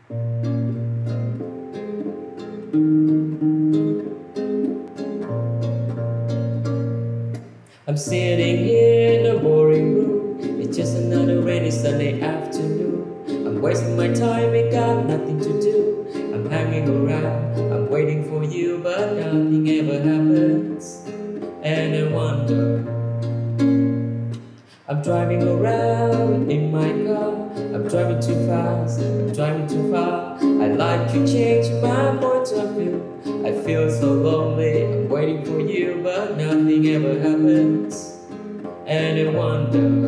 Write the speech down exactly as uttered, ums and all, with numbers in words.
I'm sitting here in a boring room. It's just another rainy Sunday afternoon. I'm wasting my time, ain't got nothing to do. I'm hanging around, I'm waiting for you, but nothing ever happens. And I wonder, I'm driving around in my car. I'm driving too fast, I'm driving too far. I'd like to change my point of view. I feel so lonely, I'm waiting for you, but nothing ever happens. And I wonder,